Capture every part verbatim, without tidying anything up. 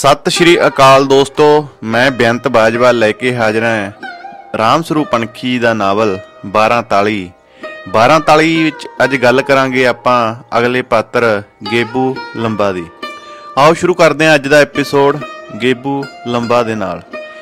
सत श्री अकाल दोस्तों, मैं बेअंत बाजवा लैके हाजिर हां राम स्वरूप पनखी दा नावल बारह ताली। बारह ताली विच अज गल करांगे आपां अगले पात्र गेबू लंबा दी। आओ शुरू करदे हां अज दा एपीसोड गेबू लंबा दे नाल।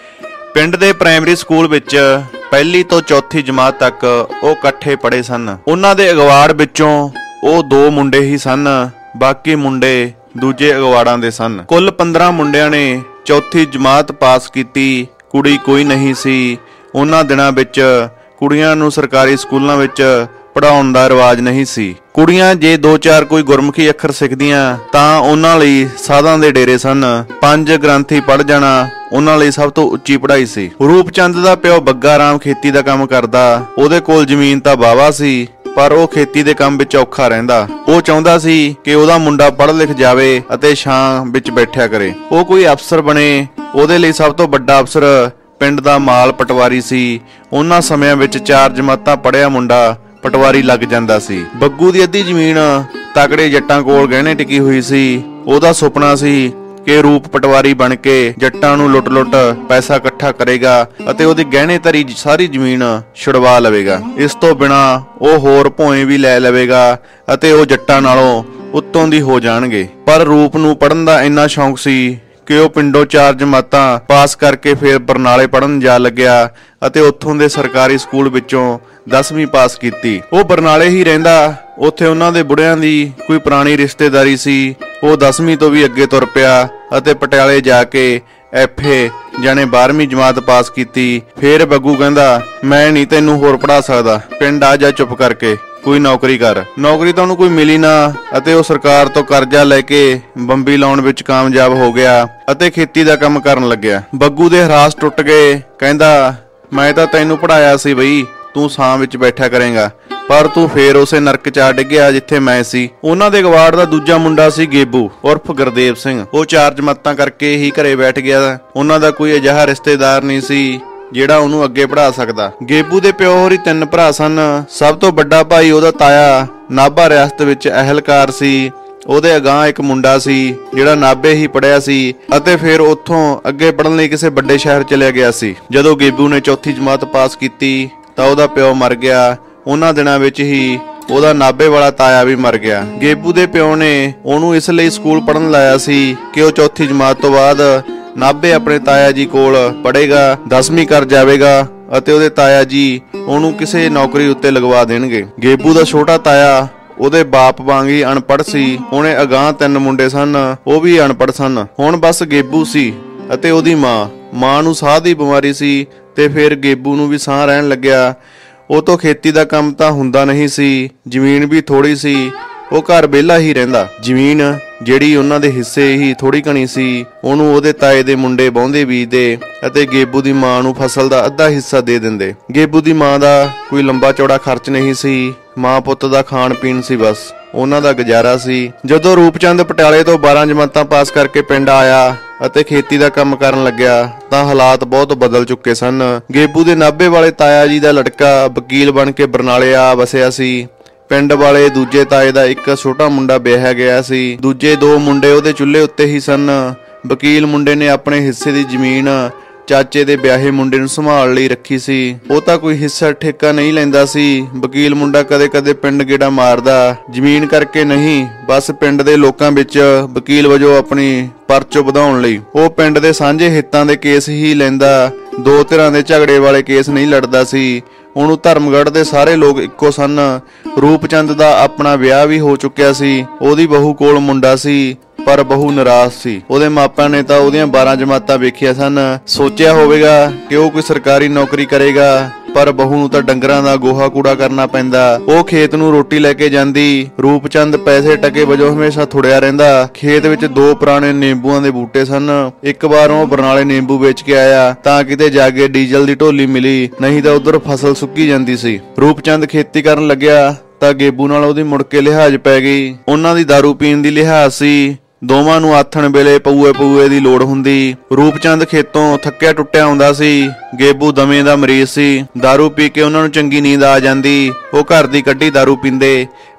पिंड दे प्राइमरी स्कूल विच पहली तो चौथी जमात तक ਉਹ ਇਕੱਠੇ पढ़े सन। उन्हां दे अगवाड़ विचों ਉਹ दो मुंडे ही सन, बाकी मुंडे दूजे अगवाड़ां दे सन। कुल पंद्रह मुंडियां ने चौथी जमात पास कीती, कुड़ी कोई नहीं सी। उन्हां दिनां विच कुड़ियां नूं सरकारी स्कूलां विच पढ़ाउण दा रिवाज नहीं सी। कुड़ियां जे दो चार कोई गुरमुखी अखर सिखदियां तां उन्हां लई साधां दे डेरे सन। पंज ग्रंथी पढ़ जाना उन्हां लई सब तो उच्ची पढ़ाई सी। रूप चंद दा प्यो बग्गा राम खेती दा काम करदा। ਉਹਦੇ ਕੋਲ ਜ਼ਮੀਨ ਤਾਂ ਵਾਹਵਾ ਸੀ, पर ਉਹ खेती ਦੇ ਕੰਮ ਵਿੱਚ ਔਖਾ ਰਹਿੰਦਾ। ਉਹ ਚਾਹੁੰਦਾ ਸੀ ਕਿ ਉਹਦਾ ਮੁੰਡਾ ਪੜ੍ਹ ਲਿਖ ਜਾਵੇ ਅਤੇ ਛਾਂ ਵਿੱਚ ਬੈਠਿਆ ਕਰੇ, ਉਹ ਕੋਈ ਅਫਸਰ ਬਣੇ। ਉਹਦੇ ਲਈ ਸਭ ਤੋਂ ਵੱਡਾ ਅਫਸਰ ਪਿੰਡ ਦਾ ਮਾਲ ਪਟਵਾਰੀ ਸੀ। ਉਹਨਾਂ ਸਮਿਆਂ ਵਿੱਚ ਚਾਰ ਜਮਾਤਾਂ ਪੜ੍ਹਿਆ ਮੁੰਡਾ ਪਟਵਾਰੀ ਲੱਗ ਜਾਂਦਾ ਸੀ। ਬੱਗੂ ਦੀ ਅੱਧੀ ਜ਼ਮੀਨ ਤਕੜੇ ਜੱਟਾਂ ਕੋਲ ਗਹਿਣੇ ਟਿਕੀ ਹੋਈ ਸੀ। ਉਹਦਾ ਸੁਪਨਾ ਸੀ ਕਿ रूप पटवारी बन के जट्टां नूं लुट लुट पैसा इकट्ठा करेगा ਅਤੇ ਉਹਦੀ ਗਹਿਣੇ ਧਰੀ ਸਾਰੀ ਜ਼ਮੀਨ ਛੁਡਵਾ ਲਵੇਗਾ। ਇਸ ਤੋਂ ਬਿਨਾ ਉਹ ਹੋਰ ਭੋਏ ਵੀ ਲੈ ਲਵੇਗਾ ਅਤੇ ਉਹ ਜੱਟਾਂ ਨਾਲੋਂ ਉੱਤੋਂ ਦੀ ਹੋ ਜਾਣਗੇ। ਪਰ ਰੂਪ ਨੂੰ ਪੜਨ ਦਾ ਇੰਨਾ ਸ਼ੌਂਕ ਸੀ ਕਿ ਉਹ ਪਿੰਡੋਂ ਚਾਰ ਜਮਾਤਾਂ ਪਾਸ ਕਰਕੇ ਫਿਰ ਬਰਨਾਲੇ ਪੜਨ ਜਾ ਲੱਗਿਆ ਅਤੇ ਉੱਥੋਂ ਦੇ ਸਰਕਾਰੀ ਸਕੂਲ ਵਿੱਚੋਂ ਦਸਵੀਂ ਪਾਸ ਕੀਤੀ। ਉਹ ਬਰਨਾਲੇ ਹੀ ਰਹਿੰਦਾ। ਉੱਥੇ ਉਹਨਾਂ ਦੇ ਬੁੜਿਆਂ ਦੀ ਕੋਈ ਪੁਰਾਣੀ ਰਿਸ਼ਤੇਦਾਰੀ ਸੀ। ਉਹ ਦਸਵੀਂ ਤੋਂ ਵੀ ਅੱਗੇ ਤੁਰ ਪਿਆ ਅਤੇ ਪਟਿਆਲੇ ਜਾ ਕੇ ਐਫ ਏ ਜਾਣੇ ਬਾਰ੍ਹਵੀਂ ਜਮਾਤ ਪਾਸ ਕੀਤੀ। ਫੇਰ ਬੱਗੂ ਕਹਿੰਦਾ, ਮੈਂ ਨਹੀਂ ਤੈਨੂੰ ਹੋਰ ਪੜ੍ਹਾ ਸਕਦਾ, ਪਿੰਡ ਆ ਜਾ ਚੁੱਪ ਕਰਕੇ ਕੋਈ ਨੌਕਰੀ ਕਰ। ਨੌਕਰੀ ਤਾਂ ਉਹਨੂੰ ਕੋਈ ਮਿਲੀ ਨਾ ਅਤੇ ਉਹ ਸਰਕਾਰ ਤੋਂ ਕਰਜ਼ਾ ਲੈ ਕੇ ਬੰਬੀ ਲਾਉਣ ਵਿੱਚ ਕਾਮਯਾਬ ਹੋ ਗਿਆ ਅਤੇ ਖੇਤੀ ਦਾ ਕੰਮ ਕਰਨ ਲੱਗਿਆ। ਬੱਗੂ ਦੇ ਹਰਾਸ ਟੁੱਟ ਗਏ। ਕਹਿੰਦਾ, ਮੈਂ ਤਾਂ ਤੈਨੂੰ ਪੜ੍ਹਾਇਆ ਸੀ ਬਈ, ਤੂੰ ਛਾਂ ਵਿੱਚ ਬੈਠਾ ਕਰੇਗਾ, ਪਰ ਤੂੰ ਫੇਰ ਉਸੇ ਨਰਕ ਚ ਆ ਡਿੱਗਿਆ ਜਿੱਥੇ ਮੈਂ ਸੀ। ਉਹਨਾਂ ਦੇ ਗਵਾੜ ਦਾ ਦੂਜਾ ਮੁੰਡਾ ਸੀ ਗੇਬੂ ਉਰਫ ਗੁਰਦੇਵ ਸਿੰਘ। ਉਹ ਚਾਰ ਜਮਾਤਾਂ ਕਰਕੇ ਹੀ ਘਰੇ ਬੈਠ ਗਿਆ। ਉਹਨਾਂ ਦਾ ਕੋਈ ਅਜਿਹਾ ਰਿਸ਼ਤੇਦਾਰ ਨਹੀਂ ਸੀ ਜਿਹੜਾ ਉਹਨੂੰ ਅੱਗੇ ਪੜ੍ਹਾ ਸਕਦਾ। ਗੇਬੂ ਦੇ ਪਿਓ ਹੋਰੀ ਤਿੰਨ ਭਰਾ ਸਨ। ਸਭ ਤੋਂ ਵੱਡਾ ਭਾਈ ਉਹਦਾ ਤਾਇਆ ਨਾਭਾ ਰਿਆਸਤ ਵਿੱਚ ਅਹਿਲਕਾਰ ਸੀ। ਉਹਦੇ ਅਗਾਂਹ ਇੱਕ ਮੁੰਡਾ ਸੀ ਜਿਹੜਾ ਨਾਭੇ ਹੀ ਪੜ੍ਹਿਆ ਸੀ ਅਤੇ ਫਿਰ ਉੱਥੋਂ ਅੱਗੇ ਪੜ੍ਹਨ ਲਈ ਕਿਸੇ ਵੱਡੇ ਸ਼ਹਿਰ ਚਲਿਆ ਗਿਆ ਸੀ। ਜਦੋਂ ਗੇਬੂ ਨੇ ਚੌਥੀ ਜਮਾਤ ਪਾਸ ਕੀਤੀ ਤਾਂ ਉਹਦਾ ਪਿਓ ਮਰ ਗਿਆ। ਉਹਨਾਂ ਦਿਨਾਂ ਵਿੱਚ ਹੀ ਉਹਦਾ ਨਾਭੇ ਵਾਲਾ ਤਾਇਆ ਵੀ ਮਰ ਗਿਆ। ਗੇਬੂ ਦੇ ਪਿਓ ਨੇ ਉਹਨੂੰ ਇਸ ਲਈ ਸਕੂਲ ਪੜ੍ਹਨ ਲਾਇਆ ਸੀ ਕਿ ਉਹ ਚੌਥੀ ਜਮਾਤ ਤੋਂ ਬਾਅਦ ਨਾਭੇ ਆਪਣੇ ਤਾਇਆ ਜੀ ਕੋਲ ਪੜ੍ਹੇਗਾ, ਦਸਵੀਂ ਕਰ ਜਾਵੇਗਾ ਅਤੇ ਉਹਦੇ ਤਾਇਆ ਜੀ ਉਹਨੂੰ ਕਿਸੇ ਨੌਕਰੀ ਉੱਤੇ ਲਗਵਾ ਦੇਣਗੇ। ਗੇਬੂ ਦਾ ਛੋਟਾ ਤਾਇਆ ਉਹਦੇ ਬਾਪ ਵਾਂਗ ਹੀ ਅਨਪੜ੍ਹ ਸੀ। ਉਹਨੇ ਅਗਾਂਹ ਤਿੰਨ ਮੁੰਡੇ ਸਨ, ਉਹ ਵੀ ਅਨਪੜ੍ਹ ਸਨ। ਹੁਣ ਬਸ ਗੇਬੂ ਸੀ ਅਤੇ ਉਹਦੀ ਮਾਂ। ਮਾਂ ਨੂੰ ਸਾਹ ਦੀ ਬਿਮਾਰੀ ਸੀ ਤੇ ਫਿਰ ਗੇਬੂ ਨੂੰ ਵੀ ਸਾਹ ਰਹਿਣ ਲੱਗਿਆ। ਉਹ ਤੋਂ ਖੇਤੀ ਦਾ ਕੰਮ ਤਾਂ ਹੁੰਦਾ ਨਹੀਂ ਸੀ, ਜ਼ਮੀਨ ਵੀ ਥੋੜੀ ਸੀ। ਉਹ ਘਰ ਵਿਹਲਾ ਹੀ ਰਹਿੰਦਾ। ਜ਼ਮੀਨ ਜਿਹੜੀ ਉਹਨਾਂ ਦੇ ਹਿੱਸੇ ਹੀ ਥੋੜੀ ਘਣੀ ਸੀ, ਉਹਨੂੰ ਉਹਦੇ ਤਾਏ ਦੇ ਮੁੰਡੇ ਵਾਹੁੰਦੇ ਬੀਜਦੇ ਅਤੇ ਗੇਬੂ ਦੀ ਮਾਂ ਨੂੰ ਫਸਲ ਦਾ ਅੱਧਾ ਹਿੱਸਾ ਦੇ ਦਿੰਦੇ। ਗੇਬੂ ਦੀ ਮਾਂ ਦਾ ਕੋਈ ਲੰਬਾ ਚੌੜਾ ਖਰਚ ਨਹੀਂ ਸੀ। ਮਾਂ ਪੁੱਤ ਦਾ ਖਾਣ ਪੀਣ ਸੀ ਬਸ, ਉਹਨਾਂ ਦਾ ਗੁਜ਼ਾਰਾ ਸੀ। ਜਦੋਂ ਰੂਪਚੰਦ ਪਟਿਆਲੇ ਤੋਂ ਬਾਰਾਂ ਜਮਾਤਾਂ ਪਾਸ ਕਰਕੇ ਪਿੰਡ ਆਇਆ ਅਤੇ ਖੇਤੀ ਦਾ ਕੰਮ ਕਰਨ ਲੱਗਿਆ ਤਾਂ ਹਾਲਾਤ ਬਹੁਤ ਬਦਲ ਚੁੱਕੇ ਸਨ। ਗੇਬੂ ਦੇ ਨਾਭੇ ਵਾਲੇ ਤਾਇਆ ਜੀ ਦਾ ਲੜਕਾ ਵਕੀਲ ਬਣ ਕੇ ਬਰਨਾਲੇ ਆ ਵਸਿਆ ਸੀ। ਪਿੰਡ ਵਾਲੇ ਦੂਜੇ ਤਾਏ ਦਾ ਇੱਕ ਛੋਟਾ ਮੁੰਡਾ ਵਿਆਹਿਆ ਗਿਆ ਸੀ। ਦੂਜੇ ਦੋ ਮੁੰਡੇ ਉਹਦੇ ਚੁੱਲ੍ਹੇ ਉੱਤੇ ਹੀ ਸਨ। ਵਕੀਲ ਮੁੰਡੇ ਨੇ ਆਪਣੇ ਹਿੱਸੇ ਦੀ ਜ਼ਮੀਨ ਚਾਚੇ ਦੇ ਵਿਆਹੇ ਮੁੰਡੇ ਨੂੰ ਸੰਭਾਲ ਲਈ ਰੱਖੀ ਸੀ। ਉਹ ਤਾਂ ਕੋਈ ਹਿੱਸਾ ਠੇਕਾ ਨਹੀਂ ਲੈਂਦਾ ਸੀ। ਵਕੀਲ ਮੁੰਡਾ ਕਦੇ ਕਦੇ ਪਿੰਡ ਗੇੜਾ ਮਾਰਦਾ, ਜ਼ਮੀਨ ਕਰਕੇ ਨਹੀਂ, ਬਸ ਪਿੰਡ ਦੇ ਲੋਕਾਂ ਵਿੱਚ ਵਕੀਲ ਵਜੋਂ ਆਪਣੀ ਪਰਚ ਵਧਾਉਣ ਲਈ। ਉਹ ਪਿੰਡ ਦੇ ਸਾਂਝੇ ਹਿੱਤਾਂ ਦੇ ਕੇਸ ਹੀ ਲੈਂਦਾ, ਦੋ ਧਿਰਾਂ ਦੇ ਝਗੜੇ ਵਾਲੇ ਕੇਸ ਨਹੀਂ ਲੜਦਾ ਸੀ। ਉਹਨੂੰ ਧਰਮਗੜ੍ਹ ਦੇ ਸਾਰੇ ਲੋਕ ਇੱਕੋ ਸਨ। ਰੂਪਚੰਦ ਦਾ ਆਪਣਾ ਵਿਆਹ ਵੀ ਹੋ ਚੁੱਕਿਆ ਸੀ। ਉਹਦੀ ਬਹੂ ਕੋਲ ਮੁੰਡਾ ਸੀ, ਪਰ ਬਹੂ ਨਿਰਾਸ਼ ਸੀ। ਉਹਦੇ ਮਾਪਿਆਂ ਨੇ ਤਾਂ ਉਹਦੀਆਂ ਬਾਰਾਂ ਜਮਾਤਾਂ ਵੇਖੀਆਂ ਸਨ। ਸੋਚਿਆ ਹੋਵੇਗਾ ਕਿ ਉਹ ਕੋਈ ਸਰਕਾਰੀ ਨੌਕਰੀ ਕਰੇਗਾ, ਪਰ ਬਹੂ ਨੂੰ ਤਾਂ ਡੰਗਰਾਂ ਦਾ ਗੋਹਾ ਕੂੜਾ ਕਰਨਾ ਪੈਂਦਾ। ਉਹ ਖੇਤ ਨੂੰ ਰੋਟੀ ਲੈ ਕੇ ਜਾਂਦੀ। ਰੂਪਚੰਦ ਪੈਸੇ ਟਕੇ ਵਜੋਂ ਹਮੇਸ਼ਾ ਥੁੜਿਆ ਰਹਿੰਦਾ। ਖੇਤ ਵਿੱਚ ਦੋ ਪੁਰਾਣੇ ਨਿੰਬੂਆਂ ਦੇ ਬੂਟੇ ਸਨ। ਇੱਕ ਵਾਰ ਉਹ ਬਰਨਾਲੇ ਨਿੰਬੂ ਵੇਚ ਕੇ ਆਇਆ ਤਾਂ ਕਿਤੇ ਜਾ ਕੇ ਡੀਜ਼ਲ ਦੀ ਢੋਲੀ ਮਿਲੀ, ਨਹੀਂ ਤਾਂ ਉਧਰ ਫਸਲ ਸੁੱਕੀ ਜਾਂਦੀ ਸੀ। ਰੂਪਚੰਦ ਖੇਤੀ ਕਰਨ ਲੱਗਿਆ ਤਾਂ ਗੇਬੂ ਨਾਲ ਉਹਦੀ ਮੁੜ ਕੇ ਲਿਹਾਜ਼ ਪੈ ਗਈ। ਉਹਨਾਂ ਦੀ ਦਾਰੂ ਪੀਣ ਦੀ ਲਿਹਾਜ਼ ਸੀ। ਦੋਵਾਂ ਨੂੰ ਆਥਣ ਵੇਲੇ ਪਊਏ ਪਊਏ ਦੀ ਲੋੜ ਹੁੰਦੀ। ਰੂਪਚੰਦ ਖੇਤੋਂ ਥੱਕਿਆ ਟੁੱਟਿਆ ਆਉਂਦਾ ਸੀ। ਗੇਬੂ ਦਮੇ ਦਾ ਮਰੀਜ਼ ਸੀ। ਦਾਰੂ ਪੀ ਕੇ ਉਹਨਾਂ ਨੂੰ ਚੰਗੀ ਨੀਂਦ ਆ ਜਾਂਦੀ। ਉਹ ਘਰ ਦੀ ਕੱਢੀ ਦਾਰੂ ਪੀਂਦੇ।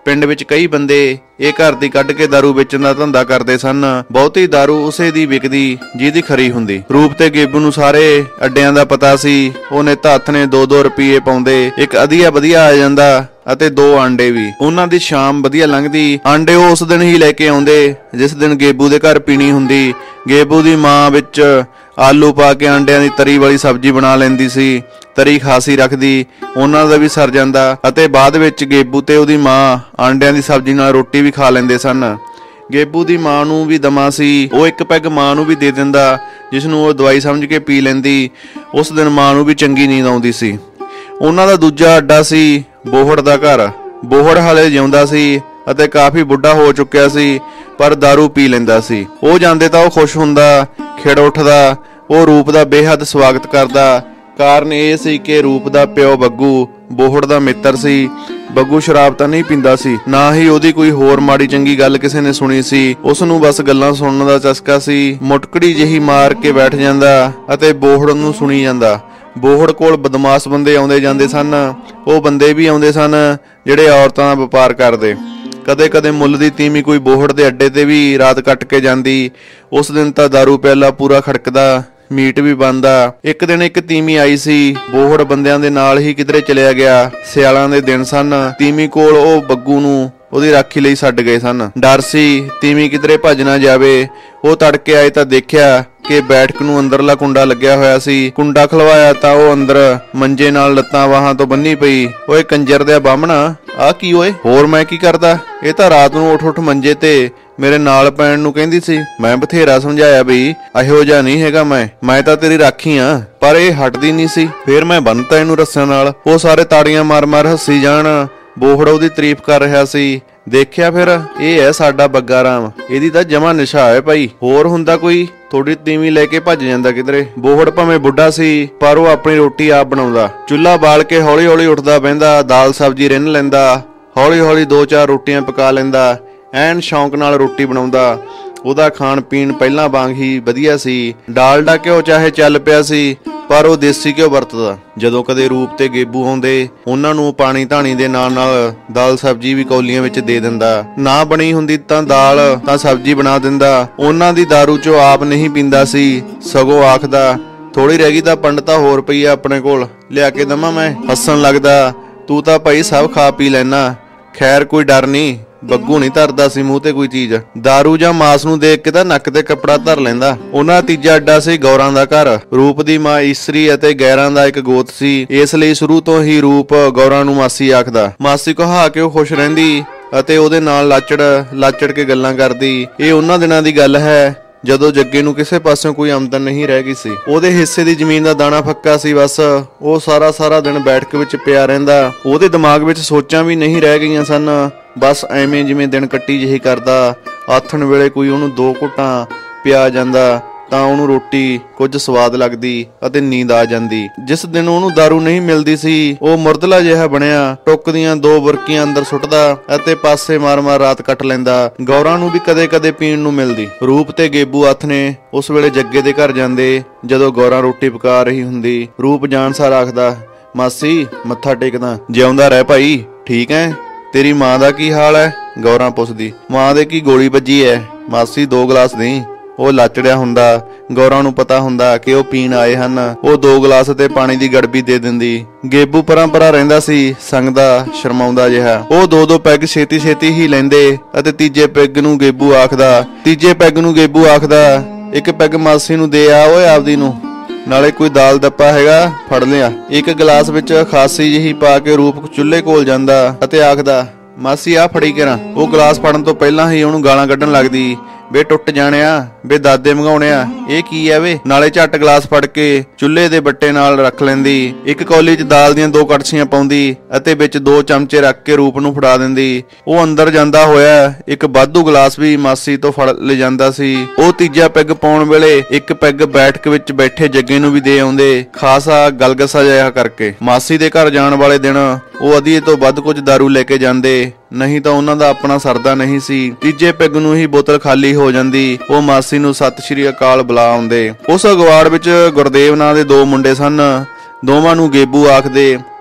ਪਿੰਡ ਵਿੱਚ ਕਈ ਬੰਦੇ ਇਹ ਘਰ ਦੀ ਕੱਢ ਕੇ ਦਾਰੂ ਵੇਚਣ ਦਾ ਧੰਦਾ ਕਰਦੇ ਸਨ। ਬਹੁਤੀ ਦਾਰੂ ਉਸੇ ਦੀ ਵਿਕਦੀ ਜਿਹਦੀ ਖਰੀ ਹੁੰਦੀ। ਰੂਪ ਤੇ ਗੇਬੂ ਨੂੰ ਸਾਰੇ ਅੱਡਿਆਂ ਦਾ ਪਤਾ ਸੀ। ਉਹ ਨਿੱਤ ਹੱਥ ਨੇ ਦੋ ਦੋ ਰੁਪਏ ਪਾਉਂਦੇ, ਇੱਕ ਅਧੀਆ ਵਧੀਆ ਆ ਜਾਂਦਾ ਅਤੇ ਦੋ ਆਂਡੇ ਵੀ। ਉਹਨਾਂ ਦੀ ਸ਼ਾਮ ਵਧੀਆ ਲੰਘਦੀ। ਆਂਡੇ ਉਹ ਉਸ ਦਿਨ ਹੀ ਲੈ ਕੇ ਆਉਂਦੇ ਜਿਸ ਦਿਨ ਗੇਬੂ ਦੇ ਘਰ ਪੀਣੀ ਹੁੰਦੀ। ਗੇਬੂ ਦੀ ਮਾਂ ਵਿੱਚ ਆਲੂ ਪਾ ਕੇ ਆਂਡਿਆਂ ਦੀ ਤਰੀ ਵਾਲੀ ਸਬਜ਼ੀ ਬਣਾ ਲੈਂਦੀ ਸੀ। ਤਰੀ ਖਾਸੀ ਰੱਖਦੀ, ਉਹਨਾਂ ਦਾ ਵੀ ਸਰ ਜਾਂਦਾ ਅਤੇ ਬਾਅਦ ਵਿੱਚ ਗੇਬੂ ਤੇ ਉਹਦੀ ਮਾਂ ਆਂਡਿਆਂ ਦੀ ਸਬਜ਼ੀ ਨਾਲ ਰੋਟੀ ਵੀ ਖਾ ਲੈਂਦੇ ਸਨ। ਗੇਬੂ ਦੀ ਮਾਂ ਨੂੰ ਵੀ ਦਮਾ ਸੀ। ਉਹ ਇੱਕ ਪੈਗ ਮਾਂ ਨੂੰ ਵੀ ਦੇ ਦਿੰਦਾ ਜਿਸ ਨੂੰ ਉਹ ਦਵਾਈ ਸਮਝ ਕੇ ਪੀ ਲੈਂਦੀ। ਉਸ ਦਿਨ ਮਾਂ ਨੂੰ ਵੀ ਚੰਗੀ ਨੀਂਦ ਆਉਂਦੀ ਸੀ। ਉਹਨਾਂ ਦਾ ਦੂਜਾ ਅੱਡਾ ਸੀ ਬੋਹੜ ਦਾ ਘਰ। ਬੋਹੜ ਹਾਲੇ ਜਿਉਂਦਾ ਸੀ ਅਤੇ ਕਾਫੀ ਬੁੱਢਾ ਹੋ ਚੁੱਕਿਆ ਸੀ, ਪਰ ਦਾਰੂ ਪੀ ਲੈਂਦਾ ਸੀ। ਉਹ ਜਾਂਦੇ ਤਾਂ ਉਹ ਖੁਸ਼ ਹੁੰਦਾ, ਖਿੜ ਉੱਠਦਾ। ਉਹ ਰੂਪ ਦਾ ਬੇਹੱਦ ਸਵਾਗਤ ਕਰਦਾ। ਕਾਰਨ ਇਹ ਸੀ ਕਿ ਰੂਪ ਦਾ ਪਿਓ ਬੱਗੂ ਬੋਹੜ ਦਾ ਮਿੱਤਰ ਸੀ। ਬੱਗੂ ਸ਼ਰਾਬ ਤਾਂ ਨਹੀਂ ਪੀਂਦਾ ਸੀ, ਨਾ ਹੀ ਉਹਦੀ ਕੋਈ ਹੋਰ ਮਾੜੀ ਚੰਗੀ ਗੱਲ ਕਿਸੇ ਨੇ ਸੁਣੀ ਸੀ। ਉਸ ਨੂੰ ਬਸ ਗੱਲਾਂ ਸੁਣਨ ਦਾ ਚਸਕਾ ਸੀ। ਮੁਟਕੜੀ ਜਿਹੀ ਮਾਰ ਕੇ ਬੈਠ ਜਾਂਦਾ ਅਤੇ ਬੋਹੜ ਨੂੰ ਸੁਣੀ ਜਾਂਦਾ। ਬੋਹੜ ਕੋਲ ਬਦਮਾਸ਼ ਬੰਦੇ ਆਉਂਦੇ ਜਾਂਦੇ ਸਨ। ਉਹ ਬੰਦੇ ਵੀ ਆਉਂਦੇ ਸਨ ਜਿਹੜੇ ਔਰਤਾਂ ਦਾ ਵਪਾਰ ਕਰਦੇ। ਕਦੇ ਕਦੇ ਮੁੱਲ ਦੀ ਤੀਵੀਂ ਕੋਈ ਬੋਹੜ ਦੇ ਅੱਡੇ ਤੇ ਵੀ ਰਾਤ ਕੱਟ ਕੇ ਜਾਂਦੀ। ਉਸ ਦਿਨ ਤਾਂ ਦਾਰੂ ਪਿਆਲਾ ਪੂਰਾ ਖੜਕਦਾ, ਮੀਟ ਵੀ ਬਣਦਾ। ਇੱਕ ਦਿਨ ਇੱਕ ਤੀਵੀਂ ਆਈ ਸੀ। ਬੋਹੜ ਬੰਦਿਆਂ ਦੇ ਨਾਲ ਹੀ ਕਿਧਰੇ ਚਲਿਆ ਗਿਆ। ਸਿਆਲਾਂ ਦੇ ਦਿਨ ਸਨ। ਤੀਵੀਂ ਕੋਲ ਉਹ ਬੱਗੂ ਨੂੰ ਉਹਦੀ ਰਾਖੀ ਲਈ ਛੱਡ ਗਏ ਸਨ। ਡਰ ਸੀ ਤੀਵੀਂ ਕਿਧਰੇ ਭੱਜ ਨਾ ਜਾਵੇ। ਉਹ ਤੜਕੇ ਆਏ ਤਾਂ ਦੇਖਿਆ ਕਿ ਬੈਠਕ ਨੂੰ ਅੰਦਰਲਾ ਕੁੰਡਾ ਲੱਗਿਆ ਹੋਇਆ ਸੀ। ਕੁੰਡਾ ਖਲਵਾਇਆ ਤਾਂ ਉਹ ਅੰਦਰ ਮੰਜੇ ਨਾਲ ਲੱਤਾਂ ਬਾਹਾਂ ਤੋਂ ਬੰਨੀ ਪਈ। ਓਏ ਕੰਜਰ ਦਿਆ ਬਾਹਮਣਾ, ਆ ਕੀ ਓਏ? ਹੋਰ ਮੈਂ ਕੀ ਕਰਦਾ? ਇਹ ਤਾਂ ਰਾਤ ਨੂੰ ਉੱਠ ਉੱਠ ਮੰਜੇ ਤੇ ਮੇਰੇ ਨਾਲ ਪੈਣ ਨੂੰ ਕਹਿੰਦੀ ਸੀ। ਮੈਂ ਬਥੇਰਾ ਸਮਝਾਇਆ ਬਈ ਇਹੋ ਜਿਹਾ ਨਹੀਂ ਹੈਗਾ, ਮੈਂ ਮੈਂ ਤਾਂ ਤੇਰੀ ਰਾਖੀ ਆ, ਪਰ ਇਹ ਹਟਦੀ ਨਹੀਂ ਸੀ। ਫੇਰ ਮੈਂ ਬੰਨਤਾ ਇਹਨੂੰ ਰੱਸਿਆਂ ਨਾਲ। ਉਹ ਸਾਰੇ ਤਾੜੀਆਂ ਮਾਰ ਮਾਰ ਹੱਸੀ ਜਾਣ। ਬੋਹੜ ਉਹਦੀ ਤਾਰੀਫ ਕਰ ਰਿਹਾ ਸੀ। ਦੇਖਿਆ ਫਿਰ ਇਹ ਹੈ ਸਾਡਾ ਬੱਗਾ ਰਾਮ, ਇਹਦੀ ਤਾਂ ਜਮਾ ਨਿਸ਼ਾ ਹੈ ਭਾਈ। ਹੋਰ ਹੁੰਦਾ ਕੋਈ ਥੋੜੀ ਤੀਵੀਂ ਲੈ ਕੇ ਭੱਜ ਜਾਂਦਾ ਕਿਧਰੇ। ਬੋਹੜ ਭਾਵੇਂ ਬੁੱਢਾ ਸੀ ਪਰ ਉਹ ਆਪਣੀ ਰੋਟੀ ਆਪ ਬਣਾਉਂਦਾ। ਚੁੱਲ੍ਹਾ ਬਾਲ ਕੇ ਹੌਲੀ ਹੌਲੀ ਉੱਠਦਾ ਬਹਿੰਦਾ, ਦਾਲ ਸਬਜ਼ੀ ਰਿੰਨ ਲੈਂਦਾ, ਹੌਲੀ ਹੌਲੀ ਦੋ ਚਾਰ ਰੋਟੀਆਂ ਪਕਾ ਲੈਂਦਾ, ਐਨ ਸ਼ੌਂਕ ਨਾਲ ਰੋਟੀ ਬਣਾਉਂਦਾ। ਉਹਦਾ ਖਾਣ ਪੀਣ ਪਹਿਲਾਂ ਵਾਂਗ ਹੀ ਵਧੀਆ ਸੀ। ਡਾਲਡਾ ਘਿਓ ਚਾਹੇ ਚੱਲ ਪਿਆ ਸੀ, ਪਰ ਉਹ ਦੇਸੀ ਘਿਓ ਵਰਤਦਾ। ਜਦੋਂ ਕਦੇ ਰੂਪ ਤੇ ਗੇਬੂ ਆਉਂਦੇ, ਉਹਨਾਂ ਨੂੰ ਪਾਣੀ ਧਾਣੀ ਦੇ ਨਾਲ ਨਾਲ ਦਾਲ ਸਬਜ਼ੀ ਵੀ ਕੌਲੀਆਂ ਵਿੱਚ ਦੇ ਦਿੰਦਾ। ਨਾ ਬਣੀ ਹੁੰਦੀ ਤਾਂ ਦਾਲ ਤਾਂ ਸਬਜ਼ੀ ਬਣਾ ਦਿੰਦਾ। ਉਹਨਾਂ ਦੀ ਦਾਰੂ ਚੋਂ ਆਪ ਨਹੀਂ ਪੀਂਦਾ ਸੀ, ਸਗੋਂ ਆਖਦਾ ਥੋੜੀ ਰਹਿ ਗਈ ਤਾਂ ਪੰਡਤਾ ਹੋਰ ਪਈ ਆ ਆਪਣੇ ਕੋਲ, ਲਿਆ ਕੇ ਦਵਾਂ ਮੈਂ? ਹੱਸਣ ਲੱਗਦਾ, ਤੂੰ ਤਾਂ ਭਾਈ ਸਭ ਖਾ ਪੀ ਲੈਣਾ, ਖੈਰ ਕੋਈ ਡਰ ਨਹੀਂ। ਬੱਗੂ ਨਹੀਂ ਧਰਦਾ ਸੀ ਮੂੰਹ ਤੇ ਕੋਈ ਚੀਜ਼। ਦਾਰੂ ਜਾਂ ਮਾਸ ਨੂੰ ਦੇਖ ਕੇ ਤਾਂ ਨੱਕ ਤੇ ਕੱਪੜਾ ਧਰ ਲੈਂਦਾ। ਉਹਨਾਂ ਦਾ ਤੀਜਾ ਅੱਡਾ ਸੀ ਗੌਰਾਂ ਦਾ ਘਰ। ਰੂਪ ਦੀ ਮਾਂ ਈਸਰੀ ਅਤੇ ਗੈਰਾਂ ਦਾ ਇੱਕ ਗੋਤ ਸੀ, ਇਸ ਲਈ ਸ਼ੁਰੂ ਤੋਂ ਹੀ ਰੂਪ ਗੌਰਾਂ ਨੂੰ ਮਾਸੀ ਆਖਦਾ। ਮਾਸੀ ਕਹਾ ਕੇ ਉਹ ਖੁਸ਼ ਰਹਿੰਦੀ ਅਤੇ ਉਹਦੇ ਨਾਲ ਲਾਚੜ ਲਾਚੜ ਕੇ ਗੱਲਾਂ ਕਰਦੀ। ਇਹ ਉਹਨਾਂ ਦਿਨਾਂ ਦੀ ਗੱਲ ਹੈ ਜਦੋਂ ਜੱਗੇ ਨੂੰ ਕਿਸੇ ਪਾਸਿਓਂ ਕੋਈ ਆਮਦਨ ਨਹੀਂ ਰਹਿ ਗਈ ਸੀ। ਉਹਦੇ ਹਿੱਸੇ ਦੀ ਜ਼ਮੀਨ ਦਾ ਦਾਣਾ ਫੱਕਾ ਸੀ। ਬਸ ਉਹ ਸਾਰਾ ਸਾਰਾ ਦਿਨ ਬੈਠਕ ਵਿੱਚ ਪਿਆ ਰਹਿੰਦਾ। ਉਹਦੇ ਦਿਮਾਗ ਵਿੱਚ ਸੋਚਾਂ ਵੀ ਨਹੀਂ ਰਹਿ ਗਈਆਂ ਸਨ। ਬਸ ਐਵੇਂ ਜਿਵੇਂ ਦਿਨ ਕੱਟੀ ਜਿਹੀ ਕਰਦਾ। ਆਥਣ ਵੇਲੇ ਕੋਈ ਉਹਨੂੰ ਦੋ ਘੁੱਟਾਂ ਪਿਆ ਜਾਂਦਾ ਤਾਂ ਉਹਨੂੰ ਰੋਟੀ ਕੁਝ ਸਵਾਦ ਲੱਗਦੀ ਅਤੇ ਨੀਂਦ ਆ ਜਾਂਦੀ। ਜਿਸ ਦਿਨ ਉਹਨੂੰ ਦਾਰੂ ਨਹੀਂ ਮਿਲਦੀ ਸੀ, ਉਹ ਮੁਰਦਲਾ ਜਿਹਾ ਬਣਿਆ ਟੁੱਕ ਦੀਆਂ ਦੋ ਬੁਰਕੀਆਂ ਅੰਦਰ ਸੁੱਟਦਾ ਅਤੇ ਪਾਸੇ ਮਾਰ ਮਾਰ ਰਾਤ ਕੱਟ ਲੈਂਦਾ। ਗੌਰਾਂ ਨੂੰ ਵੀ ਕਦੇ ਕਦੇ ਪੀਣ ਨੂੰ ਮਿਲਦੀ। ਰੂਪ ਤੇ ਗੇਬੂ ਹੱਥ ਨੇ ਉਸ ਵੇਲੇ ਜੱਗੇ ਦੇ ਘਰ ਜਾਂਦੇ ਜਦੋਂ ਗੌਰਾਂ ਰੋਟੀ ਪਕਾ ਰਹੀ ਹੁੰਦੀ। ਰੂਪ ਜਾਣਸਾਰ ਆਖਦਾ, ਮਾਸੀ ਮੱਥਾ ਟੇਕਦਾ। ਜਿਉਂਦਾ ਰਹਿ ਭਾਈ, ਠੀਕ ਐ? ਤੇਰੀ ਮਾਂ ਦਾ ਕੀ ਹਾਲ ਹੈ? ਗੌਰਾਂ ਪੁੱਛਦੀ। ਮਾਂ ਦੇ ਕੀ ਗੋਲੀ ਵੱਜੀ ਐ? ਮਾਸੀ ਦੋ ਗਲਾਸ ਦੇਈਂ। ਉਹ ਲਾਚੜਿਆ ਹੁੰਦਾ। ਗੌਰਾਂ ਨੂੰ ਪਤਾ ਹੁੰਦਾ ਕਿ ਉਹ ਪੀਣ ਆਏ ਹਨ। ਉਹ ਦੋ ਗਲਾਸ ਤੇ ਪਾਣੀ ਦੀ ਗੜਬੀ ਦੇ ਦਿੰਦੀ। ਗੇਬੂ ਪਰਾਂ ਪਰਾਂ ਰਹਿੰਦਾ ਸੀ, ਸੰਗਦਾ ਸ਼ਰਮਾਉਂਦਾ ਜਿਹਾ। ਉਹ ਦੋ ਦੋ ਪੈਗ ਛੇਤੀ ਛੇਤੀ ਹੀ ਲੈਂਦੇ ਅਤੇ ਤੀਜੇ ਪੈਗ ਨੂੰ ਗੇਬੂ ਆਖਦਾ ਤੀਜੇ ਪੈਗ ਨੂੰ ਗੇਬੂ ਆਖਦਾ ਇੱਕ ਪੈਗ ਮਾਸੀ ਨੂੰ ਦੇ ਆ ਓਏ ਆਪਦੀ ਨੂੰ, ਨਾਲੇ ਕੋਈ ਦਾਲ ਦੱਪਾ ਹੈਗਾ ਫੜ ਲਿਆ। ਇੱਕ ਗਲਾਸ ਵਿੱਚ ਖਾਸੀ ਜਿਹੀ ਪਾ ਕੇ ਰੂਪ ਚੁੱਲ੍ਹੇ ਕੋਲ ਜਾਂਦਾ ਅਤੇ ਆਖਦਾ, ਮਾਸੀ ਆ ਫੜੀ ਕਰਾਂ। ਉਹ ਗਲਾਸ ਫੜਨ ਤੋਂ ਪਹਿਲਾਂ ਹੀ ਉਹਨੂੰ ਗਾਲਾਂ ਕੱਢਣ ਲੱਗਦੀ, ਵੇ ਟੁੱਟ ਜਾਣਿਆ, ਵੇ ਦਾਦੇ ਮੰਗਾਉਣਿਆ, ਇਹ ਕੀ ਆ ਵੇ? ਨਾਲੇ ਝੱਟ ਗਲਾਸ ਫੜ ਕੇ ਚੁੱਲ੍ਹੇ ਦੇ ਬੱਟੇ ਨਾਲ ਰੱਖ ਲੈਂਦੀ। ਇੱਕ ਕੌਲੀ 'ਚ ਦਾਲ ਦੀਆਂ ਦੋ ਕੜਛੀਆਂ ਪਾਉਂਦੀ ਅਤੇ ਵਿੱਚ ਦੋ ਚਮਚੇ ਰੱਖ ਕੇ ਰੂਪ ਨੂੰ ਫੜਾ ਦਿੰਦੀ। ਉਹ ਅੰਦਰ ਜਾਂਦਾ ਹੋਇਆ ਇੱਕ ਵਾਧੂ ਗਲਾਸ ਵੀ ਮਾਸੀ ਤੋਂ ਫੜ ਲੈ ਜਾਂਦਾ ਸੀ। ਉਹ ਤੀਜਾ ਪੈਗ ਪਾਉਣ ਵੇਲੇ ਇੱਕ ਪੈਗ ਬੈਠਕ ਵਿੱਚ ਬੈਠੇ ਜੱਗੇ ਨੂੰ ਵੀ ਦੇ ਆਉਂਦੇ, ਖਾਸਾ ਗਲਗਸਾ ਜਿਹਾ ਕਰਕੇ। ਮਾਸੀ ਦੇ ਘਰ ਜਾਣ ਵਾਲੇ ਦਿਨ ਉਹ ਅਧੀਏ ਤੋਂ ਵੱਧ ਕੁਝ ਦਾਰੂ ਲੈ ਕੇ ਜਾਂਦੇ, ਨਹੀਂ ਤਾਂ ਉਹਨਾਂ ਦਾ ਆਪਣਾ ਸਰਦਾ ਨਹੀਂ ਸੀ। ਤੀਜੇ ਪੈਗ ਨੂੰ ਹੀ ਬੋਤਲ ਖਾਲੀ ਹੋ ਜਾਂਦੀ। ਉਹ ਮਾਸੀ ਨੂੰ ਸਤਿ ਸ਼੍ਰੀ ਅਕਾਲ ਬੁਲਾ ਆਉਂਦੇ। ਉਸ ਅਗਵਾੜ ਵਿੱਚ ਗੁਰਦੇਵ ਨਾਂ ਦੇ ਦੋ ਮੁੰਡੇ ਸਨ। ਦੋਵਾਂ ਨੂੰ ਗੇਬੂ ਆਖਦੇ।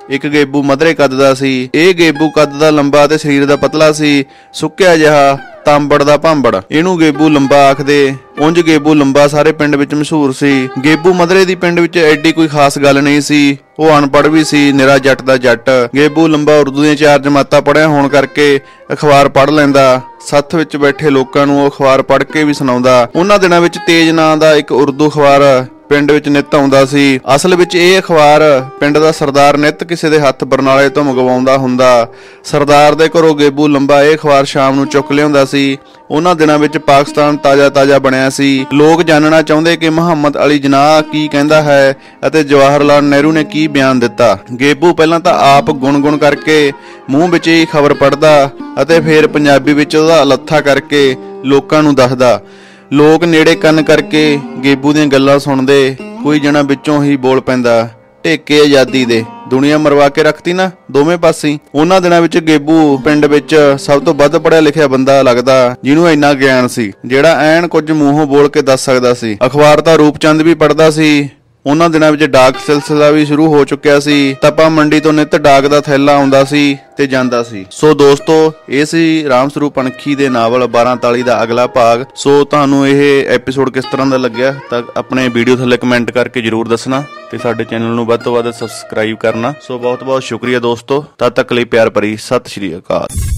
ਇੱਕ ਗੇਬੂ ਮਧਰੇ ਕੱਦ ਦਾ ਸੀ। ਇਹ ਗੇਬੂ ਕੱਦ ਦਾ ਲੰਬਾ ਤੇ ਸਰੀਰ ਦਾ ਪਤਲਾ ਸੀ, ਸੁੱਕਿਆ ਜਿਹਾ ਤਾਂਬੜ ਦਾ ਭਾਂਬੜ। ਇਹਨੂੰ ਗੇਬੂ ਲੰਬਾ ਆਖਦੇ। ਉਂਝ ਗੇਬੂ ਲੰਬਾ ਸਾਰੇ ਪਿੰਡ ਵਿੱਚ ਮਸ਼ਹੂਰ ਸੀ। ਗੇਬੂ ਮਧਰੇ ਦੀ ਪਿੰਡ ਵਿੱਚ ਐਡੀ ਕੋਈ ਖਾਸ ਗੱਲ ਨਹੀਂ ਸੀ। ਉਹ ਅਨਪੜ੍ਹ ਵੀ ਸੀ, ਨਿਰਾ ਜੱਟ ਦਾ ਜੱਟ। ਗੇਬੂ ਲੰਬਾ ਉਰਦੂ ਦੀਆਂ ਚਾਰ ਜਮਾਤਾਂ ਪੜ੍ਹਿਆ ਹੋਣ ਕਰਕੇ ਅਖਬਾਰ ਪੜ੍ਹ ਲੈਂਦਾ। ਸੱਥ ਵਿੱਚ ਬੈਠੇ ਲੋਕਾਂ ਨੂੰ ਉਹ ਅਖਬਾਰ ਪੜ੍ਹ ਕੇ ਵੀ ਸੁਣਾਉਂਦਾ। ਉਹਨਾਂ ਦਿਨਾਂ ਵਿੱਚ ਤੇਜ ਨਾਂ ਦਾ ਇੱਕ ਉਰਦੂ ਅਖਬਾਰ ਪਿੰਡ ਵਿੱਚ ਨਿੱਤ ਆਉਂਦਾ ਸੀ। ਅਸਲ ਵਿੱਚ ਇਹ ਅਖਬਾਰ ਪਿੰਡ ਦਾ ਸਰਦਾਰ ਨਿੱਤ ਕਿਸੇ ਦੇ ਹੱਥ ਬਰਨਾਲੇ ਤੋਂ ਮੰਗਵਾਉਂਦਾ ਹੁੰਦਾ। ਸਰਦਾਰ ਦੇ ਘਰੋਂ ਗੇਬੂ ਲੰਬਾ ਇਹ ਅਖਬਾਰ ਸ਼ਾਮ ਨੂੰ ਚੁੱਕ ਲਿਆਉਂਦਾ ਸੀ। ਉਹਨਾਂ ਦਿਨਾਂ ਵਿੱਚ ਪਾਕਿਸਤਾਨ ਤਾਜ਼ਾ ਤਾਜ਼ਾ ਬਣਿਆ ਸੀ। ਲੋਕ ਜਾਣਨਾ ਚਾਹੁੰਦੇ ਕਿ ਮੁਹੰਮਦ ਅਲੀ ਜਿਨਾਹ ਕੀ ਕਹਿੰਦਾ ਹੈ ਅਤੇ ਜਵਾਹਰ ਲਾਲ ਨਹਿਰੂ ਨੇ ਕੀ ਬਿਆਨ ਦਿੱਤਾ। ਗੇਬੂ ਪਹਿਲਾਂ ਤਾਂ ਆਪ ਗੁਣ-ਗੁਣ ਕਰਕੇ ਮੂੰਹ ਵਿੱਚ ਹੀ ਖਬਰ ਪੜ੍ਹਦਾ ਅਤੇ ਫਿਰ ਪੰਜਾਬੀ ਵਿੱਚ ਉਹਦਾ ਲੱਥਾ ਕਰਕੇ ਲੋਕਾਂ ਨੂੰ ਦੱਸਦਾ। ਲੋਕ ਨੇੜੇ ਕੰਨ ਕਰਕੇ ਗੇਬੂ ਦੀਆਂ ਗੱਲਾਂ ਸੁਣਦੇ। ਕੋਈ ਜਣਾ ਵਿੱਚੋਂ ਹੀ ਬੋਲ ਪੈਂਦਾ, ਢੇਕੇ ਆਜ਼ਾਦੀ ਦੇ, ਦੁਨੀਆ ਮਰਵਾ ਕੇ ਰੱਖਤੀ ਨਾ ਦੋਵੇਂ ਪਾਸੇ। ਉਹਨਾਂ ਦਿਨਾਂ ਵਿੱਚ ਗੇਬੂ ਪਿੰਡ ਵਿੱਚ ਸਭ ਤੋਂ ਵੱਧ ਪੜ੍ਹਿਆ ਲਿਖਿਆ ਬੰਦਾ ਲੱਗਦਾ, ਜਿਹਨੂੰ ਇੰਨਾ ਗਿਆਨ ਸੀ, ਜਿਹੜਾ ਐਨ ਕੁਝ ਮੂੰਹੋਂ ਬੋਲ ਕੇ ਦੱਸ ਸਕਦਾ ਸੀ। ਅਖਬਾਰ ਤਾਂ ਰੂਪਚੰਦ ਵੀ ਪੜ੍ਹਦਾ ਸੀ। ਉਹਨਾਂ ਦਿਨਾਂ ਵਿੱਚ ਡਾਕ ਸਿਲਸਿਲਾ ਵੀ ਸ਼ੁਰੂ ਹੋ ਚੁੱਕਿਆ ਸੀ। ਤਪਾ ਮੰਡੀ ਤੋਂ ਨਿੱਤ ਡਾਕ ਦਾ ਥੈਲਾ ਆਉਂਦਾ ਸੀ ਤੇ ਜਾਂਦਾ ਸੀ। ਸੋ ਦੋਸਤੋ, ਇਹ ਸੀ ਰਾਮ ਸਰੂਪ ਪਣਖੀ ਦੇ ਨਾਵਲ ਬਾਰਾਂ ਤਾਲੀ ਦਾ ਅਗਲਾ ਭਾਗ। ਸੋ ਤੁਹਾਨੂੰ ਇਹ ਐਪੀਸੋਡ ਕਿਸ ਤਰ੍ਹਾਂ ਦਾ ਲੱਗਿਆ ਤਾਂ ਆਪਣੇ ਵੀਡੀਓ ਥੱਲੇ ਕਮੈਂਟ ਕਰਕੇ ਜਰੂਰ ਦੱਸਣਾ ਤੇ ਸਾਡੇ ਚੈਨਲ ਨੂੰ ਵੱਧ ਤੋਂ ਵੱਧ ਸਬਸਕ੍ਰਾਈਬ ਕਰਨਾ। ਸੋ ਬਹੁਤ ਬਹੁਤ ਸ਼ੁਕਰੀਆ ਦੋਸਤੋ। ਤਦ ਤੱਕ ਲਈ ਪਿਆਰ ਭਰੀ ਸਤਿ ਸ਼੍ਰੀ ਅਕਾਲ।